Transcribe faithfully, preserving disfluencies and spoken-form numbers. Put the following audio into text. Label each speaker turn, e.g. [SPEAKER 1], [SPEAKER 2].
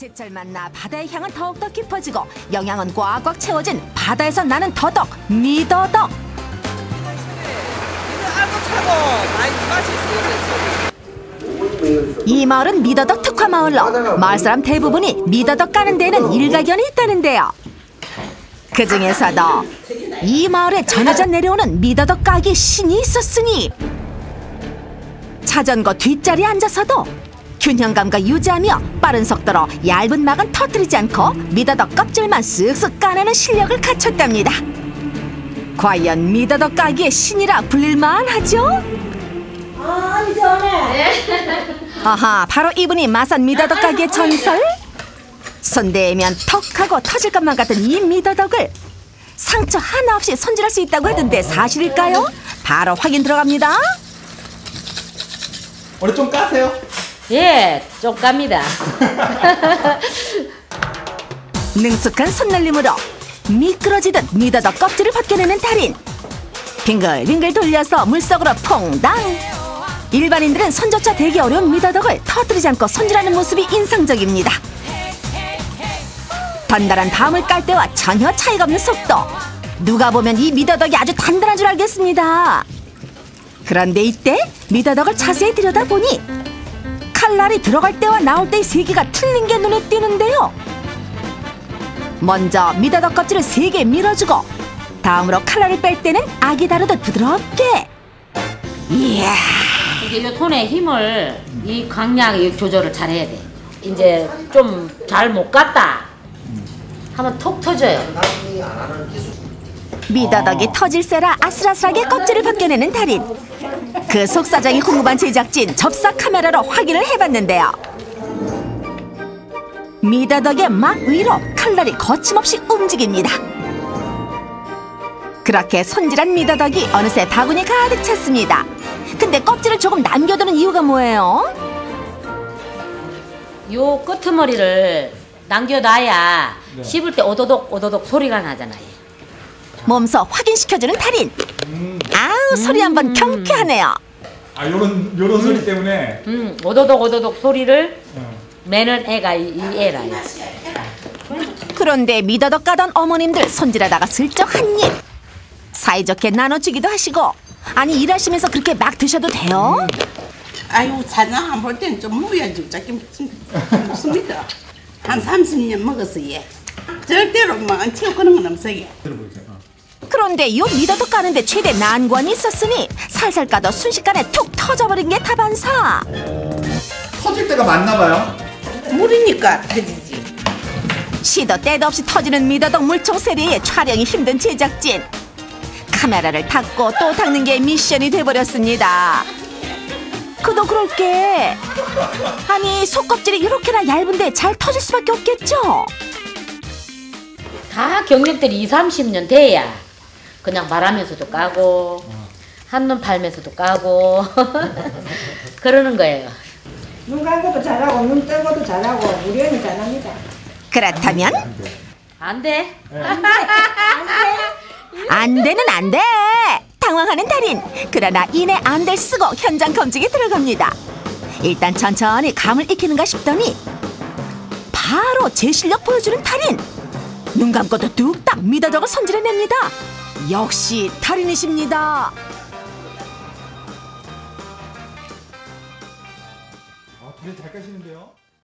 [SPEAKER 1] 제철 만나 바다의 향은 더욱더 깊어지고 영양은 꽉꽉 채워진 바다에서 나는 더덕, 미더덕. 이 마을은 미더덕 특화 마을로 마을 사람 대부분이 미더덕 까는 데에는 일가견이 있다는데요. 그 중에서도 이 마을에 전해져 내려오는 미더덕 까기 신이 있었으니 자전거 뒷자리에 앉아서도 균형감과 유지하며 빠른 속도로 얇은 막은 터뜨리지 않고 미더덕 껍질만 쓱쓱 까내는 실력을 갖췄답니다. 과연 미더덕 까기의 신이라 불릴만 하죠?
[SPEAKER 2] 아, 이제 오네.
[SPEAKER 1] 아하, 바로 이분이 마산 미더덕 까기의 전설? 손대면 턱하고 터질 것만 같은 이 미더덕을 상처 하나 없이 손질할 수 있다고 하던데 사실일까요? 바로 확인 들어갑니다.
[SPEAKER 3] 원래 좀 까세요?
[SPEAKER 4] 예, 좀 깝니다.
[SPEAKER 1] 능숙한 손놀림으로 미끄러지듯 미더덕 껍질을 벗겨내는 달인. 빙글빙글 돌려서 물속으로 퐁당. 일반인들은 손조차 대기 어려운 미더덕을 터뜨리지 않고 손질하는 모습이 인상적입니다. 단단한 밤을 깔 때와 전혀 차이가 없는 속도. 누가 보면 이 미더덕이 아주 단단한 줄 알겠습니다. 그런데 이때 미더덕을 자세히 들여다보니 칼날이 들어갈 때와 나올 때의 세기가 틀린 게 눈에 띄는데요. 먼저 미더덕 껍질을 세게 밀어주고 다음으로 칼날을 뺄 때는 아기 다루듯 부드럽게. 이야.
[SPEAKER 4] 이제 이 손에 힘을 이 강약 이 조절을 잘 해야 돼. 이제 좀 잘 못 갔다 하면 톡 터져요.
[SPEAKER 1] 미더덕이 터질세라 아슬아슬하게 껍질을 벗겨내는 달인. 그 속사정이 궁금한 제작진 접사 카메라로 확인을 해봤는데요. 미더덕의 막 위로 칼날이 거침없이 움직입니다. 그렇게 손질한 미더덕이 어느새 바구니에 가득 찼습니다. 근데 껍질을 조금 남겨두는 이유가 뭐예요?
[SPEAKER 4] 요 끄트머리를 남겨놔야
[SPEAKER 3] 네.
[SPEAKER 4] 씹을 때 오도독 오도독 소리가 나잖아요.
[SPEAKER 1] 몸소 확인시켜주는 달인.
[SPEAKER 3] 음.
[SPEAKER 1] 아우, 소리 한번 경쾌하네요.
[SPEAKER 3] 아, 요런 요런 소리 때문에.
[SPEAKER 4] 음, 오도독 오도독 소리를
[SPEAKER 3] 어.
[SPEAKER 4] 매는 애가 이, 이 애라요.
[SPEAKER 1] 그런데 미더덕 까던 어머님들 손질하다가 슬쩍 한 입. 사이좋게 나눠주기도 하시고. 아니, 일하시면서 그렇게 막 드셔도 돼요?
[SPEAKER 2] 아유, 사장 안 볼 때는 좀 먹어야지. 자기 먹습니다. 한 삼십 년 먹었어, 얘. 절대로 뭐안 치워 그런 건 없어요.
[SPEAKER 3] 들어보세요. 어.
[SPEAKER 1] 그런데 요 미더덕 까는데 최대 난관이 있었으니 살살 까도 순식간에 툭 터져버린 게 다반사.
[SPEAKER 3] 터질 때가 맞나 봐요.
[SPEAKER 2] 물이니까 터지지.
[SPEAKER 1] 시도 때도 없이 터지는 미더덕 물총 세리에 촬영이 힘든 제작진. 카메라를 닫고 또 닦는 게 미션이 돼버렸습니다. 그도 그럴 게 아니, 속껍질이 이렇게나 얇은데 잘 터질 수밖에 없겠죠?
[SPEAKER 4] 다 경력들이 이삼십 년 돼야 그냥 말하면서도 까고 한눈 팔면서도 까고 그러는 거예요.
[SPEAKER 5] 눈 감고도 잘하고 눈 뜨고도 잘하고 우리 언니 잘합니다.
[SPEAKER 1] 그렇다면
[SPEAKER 4] 안 돼.
[SPEAKER 1] 안 되는 안 돼. 당황하는 달인. 그러나 이내 안 될 쓰고 현장 검증에 들어갑니다. 일단 천천히 감을 익히는가 싶더니 바로 제 실력 보여주는 달인. 눈 감고도 뚝딱 미더덕을 손질해냅니다. 역시 달인이십니다.
[SPEAKER 3] 아, 되게 잘 까시는데요.